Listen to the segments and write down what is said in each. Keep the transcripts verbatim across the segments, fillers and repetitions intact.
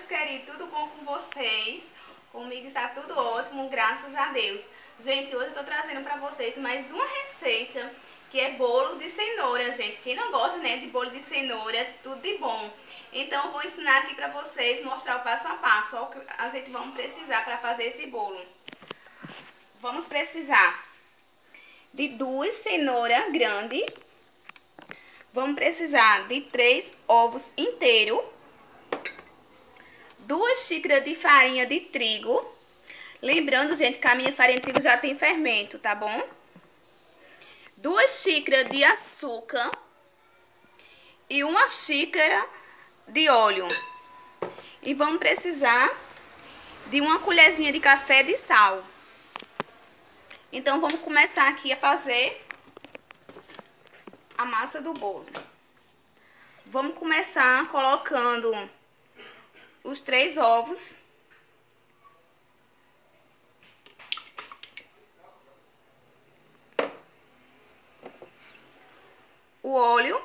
meus queridos, tudo bom com vocês? Comigo está tudo ótimo, graças a Deus. Gente, hoje eu tô trazendo pra vocês mais uma receita, que é bolo de cenoura, gente. Quem não gosta, né, de bolo de cenoura, tudo de bom. Então, eu vou ensinar aqui pra vocês, mostrar o passo a passo, o que a gente vai precisar pra fazer esse bolo. Vamos precisar de duas cenouras grandes. Vamos precisar de três ovos inteiros. Duas xícaras de farinha de trigo. Lembrando, gente, que a minha farinha de trigo já tem fermento, tá bom? Duas xícaras de açúcar. E uma xícara de óleo. E vamos precisar de uma colherzinha de café de sal. Então, vamos começar aqui a fazer a massa do bolo. Vamos começar colocando os três ovos. O óleo.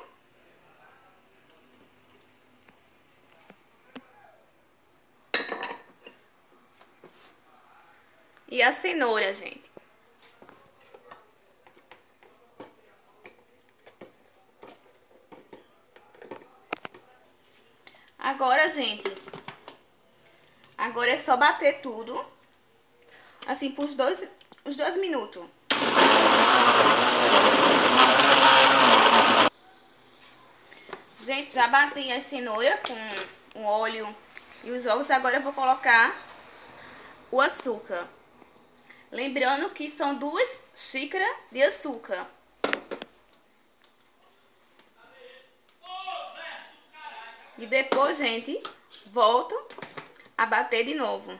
E a cenoura, gente. Agora, gente, agora é só bater tudo, assim, por dois, uns dois minutos. Gente, já bati a cenoura com o óleo e os ovos, agora eu vou colocar o açúcar. Lembrando que são duas xícaras de açúcar. E depois, gente, volto a bater de novo.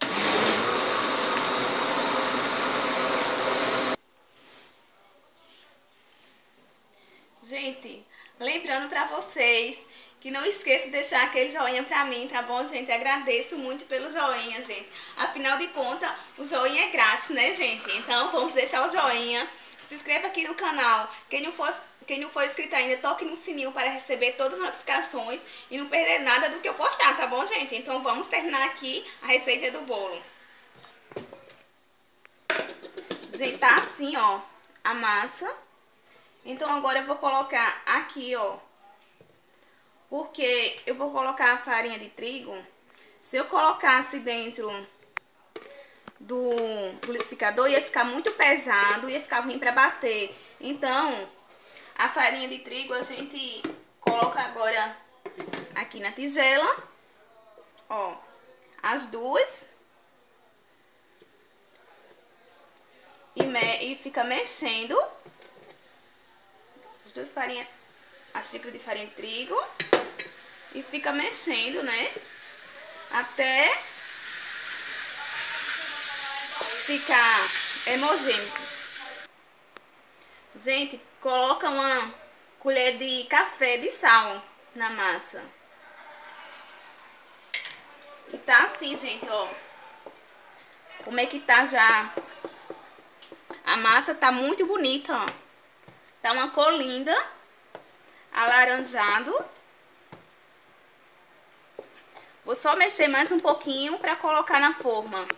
Gente, lembrando pra vocês que não esqueça de deixar aquele joinha pra mim, tá bom, gente? Agradeço muito pelo joinha, gente. Afinal de contas, o joinha é grátis, né, gente? Então, vamos deixar o joinha. Se inscreva aqui no canal. Quem não for, quem não for inscrito ainda, toque no sininho para receber todas as notificações e não perder nada do que eu postar, tá bom, gente? Então, vamos terminar aqui a receita do bolo. Gente, tá assim, ó, a massa. Então, agora eu vou colocar aqui, ó, porque eu vou colocar a farinha de trigo. Se eu colocasse dentro do, do liquidificador, ia ficar muito pesado, ia ficar ruim pra bater. Então, a farinha de trigo a gente coloca agora aqui na tigela, ó, as duas. E, me, e fica mexendo as duas farinhas, a xícara de farinha de trigo. E fica mexendo, né? Até ficar homogêneo. Gente, coloca uma colher de café de sal na massa. E tá assim, gente, ó. Como é que tá já? A massa tá muito bonita, ó. Tá uma cor linda, alaranjado. Vou só mexer mais um pouquinho pra colocar na forma.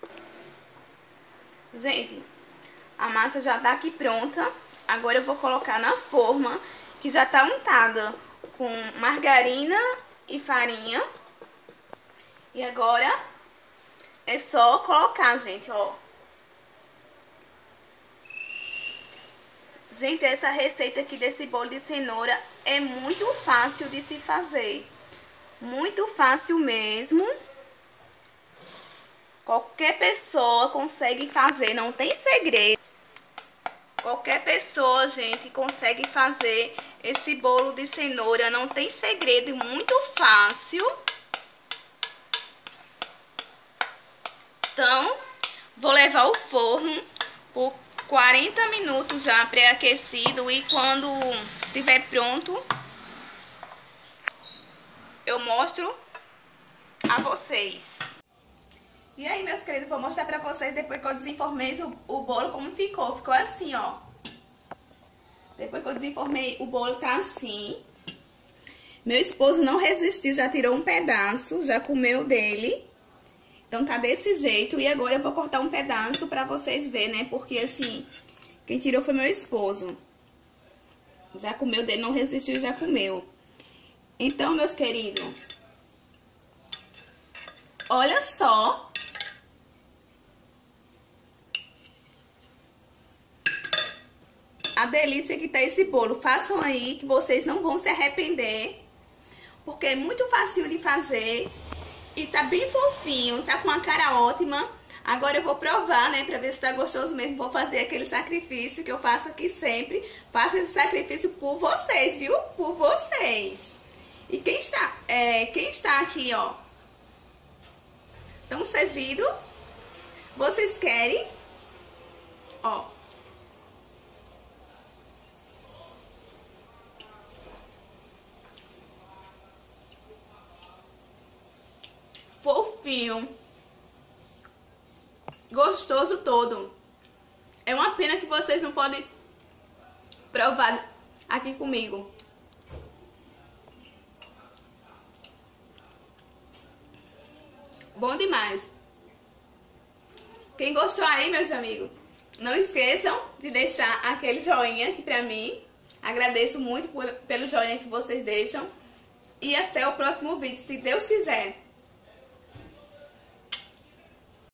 Gente, a massa já tá aqui pronta. Agora eu vou colocar na forma, que já tá untada com margarina e farinha. E agora é só colocar, gente, ó. Gente, essa receita aqui desse bolo de cenoura é muito fácil de se fazer. Muito fácil mesmo. Qualquer pessoa consegue fazer, não tem segredo. Qualquer pessoa, gente, consegue fazer esse bolo de cenoura, não tem segredo, muito fácil. Então, vou levar ao forno por quarenta minutos já pré-aquecido, e quando estiver pronto, eu mostro a vocês. E aí, meus queridos, vou mostrar pra vocês depois que eu desenformei o, o bolo como ficou. Ficou assim, ó. Depois que eu desenformei, o bolo tá assim. Meu esposo não resistiu, já tirou um pedaço, já comeu dele. Então tá desse jeito. E agora eu vou cortar um pedaço pra vocês verem, né? Porque assim, quem tirou foi meu esposo. Já comeu dele, não resistiu, já comeu. Então, meus queridos, olha só. A delícia que tá esse bolo. Façam aí que vocês não vão se arrepender. Porque é muito facinho de fazer. E tá bem fofinho, tá com a cara ótima. Agora eu vou provar, né, pra ver se tá gostoso mesmo. Vou fazer aquele sacrifício que eu faço aqui sempre. Faço esse sacrifício por vocês, viu? Por vocês. E quem está, é, quem está aqui, ó, tão servido. Vocês querem? Ó. Fofinho. Gostoso todo. É uma pena que vocês não podem provar aqui comigo. Bom demais. Quem gostou aí, meus amigos, não esqueçam de deixar aquele joinha aqui pra mim. Agradeço muito por, pelo joinha que vocês deixam. E até o próximo vídeo, se Deus quiser.